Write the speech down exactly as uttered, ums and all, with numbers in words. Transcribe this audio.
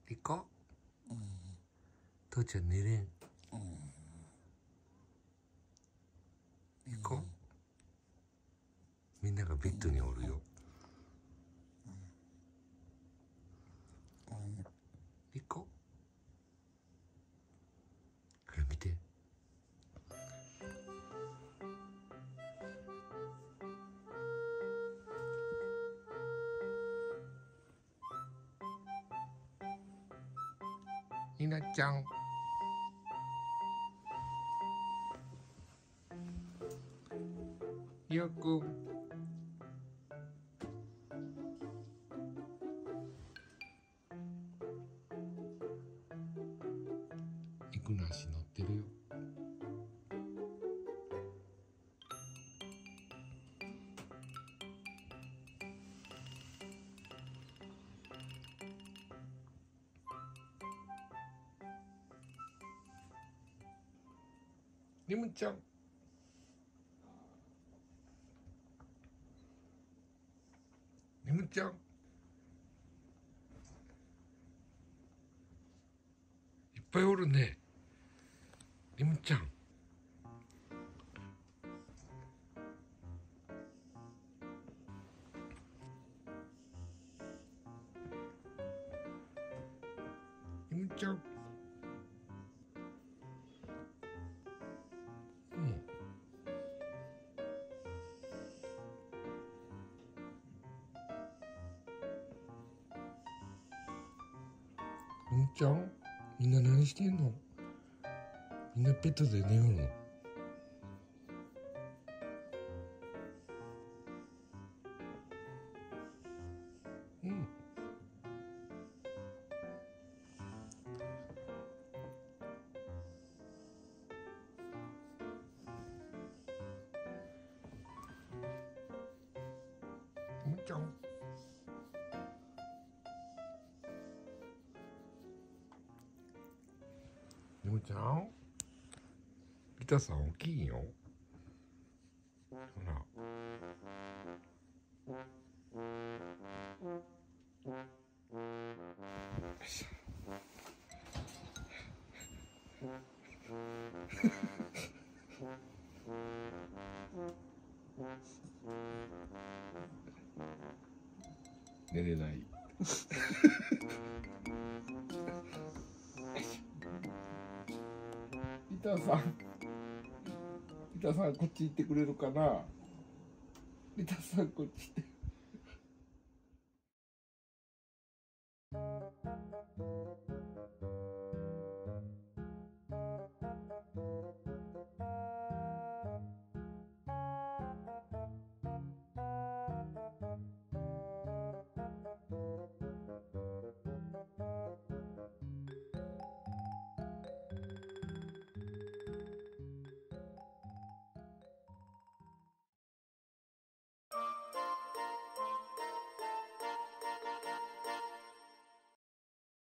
行こう。父ちゃん寝れん。行こう。みんながベッドにおるよ。行こう。これ見て。ひなちゃん。よく。肉なし乗ってるよ。リムちゃん。リムちゃん。いっぱいおるね。リムちゃん。リムちゃん。うん。リムちゃん。みんな何してんの？みんなベッドで寝よるの？うん。リムちゃん。リムちゃん。ピタさん大きいよ。ほら。よいしょ。寝れない。ピタさん、ピタさんこっち行ってくれるかな。ピタさんこっち行って。